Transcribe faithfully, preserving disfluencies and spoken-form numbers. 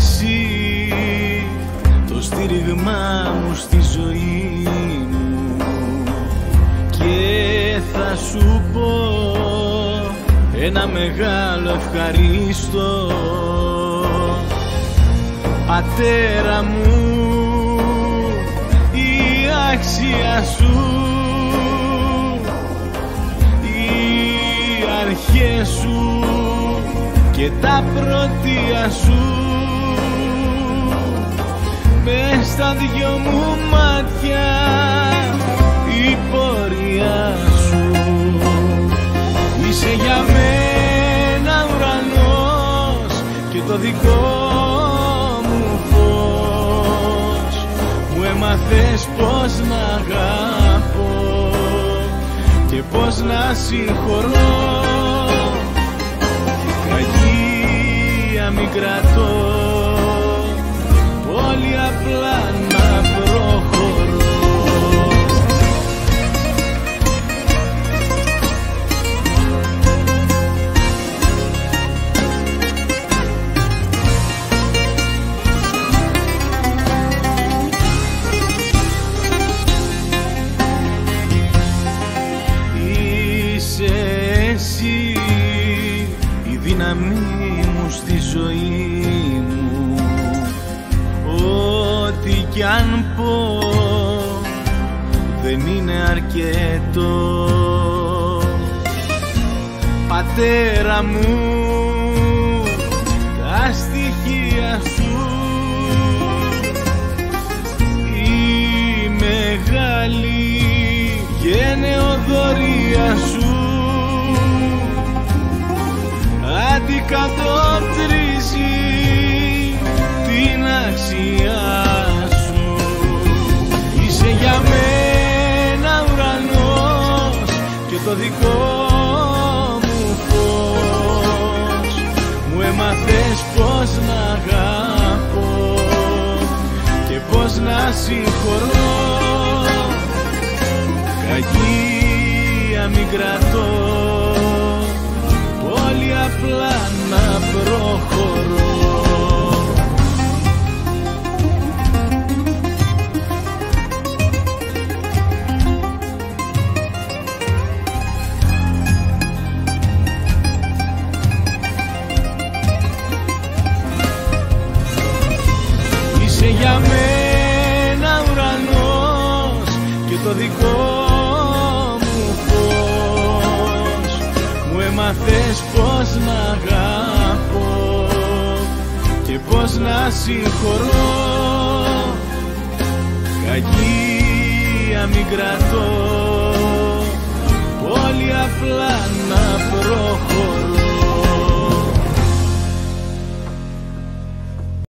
εσύ το στήριγμά μου στη ζωή μου και θα σου πω ένα μεγάλο ευχαρίστω. Πατέρα μου, η αξία σου, οι αρχές σου και τα πρωτεία σου, μες στα δυο μου μάτια η πορεία σου. Είσαι για μένα ουρανός και το δικό μου φως. Μου έμαθες πως να αγαπώ και πως να συγχωρώ. Κακία μην κρατώ, πολύ απλά να προχωρώ. Είσαι εσύ η δύναμή μου στη ζωή μου. Ό,τι κι αν πω δεν είναι αρκετό. Πατέρα μου, τα στοιχεία σου, η μεγάλη γενεοδορία σου αντικατοπτρίζει την αξία σου. Είσαι για μένα ουρανός και το δικό μου φως. Μου έμαθες πως να αγαπώ και πως να συγχωρώ. Κακία μην κρατώ, πολύ απλά να προχωρώ. Είσαι για μένα ουρανός και το δικό μου φως. Μου έμαθες πως να αγαπώ και πως να συγχωρώ. Κακία μην κρατώ,